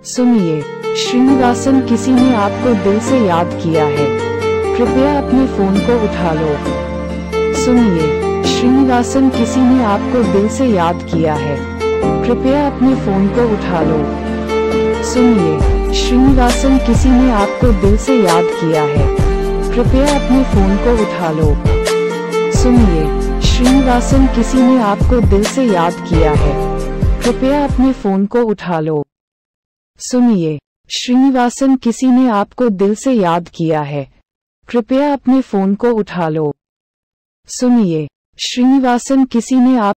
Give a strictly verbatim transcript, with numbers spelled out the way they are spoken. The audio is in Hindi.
सुनिए, श्रीनिवासन, किसी ने आपको दिल से याद किया है, कृपया अपने फोन को उठा लो। सुनिए, श्रीनिवासन, किसी ने आपको दिल से याद किया है, कृपया अपने फोन को उठा लो। सुनिए, श्रीनिवासन, किसी ने आपको दिल से याद किया है, कृपया अपने फोन को उठा लो। सुनिए, श्रीनिवासन, किसी ने आपको दिल से याद किया है, कृपया अपने फोन को उठा लो। सुनिए, श्रीनिवासन, किसी ने आपको दिल से याद किया है, कृपया अपने फोन को उठा लो। सुनिए, श्रीनिवासन, किसी ने आप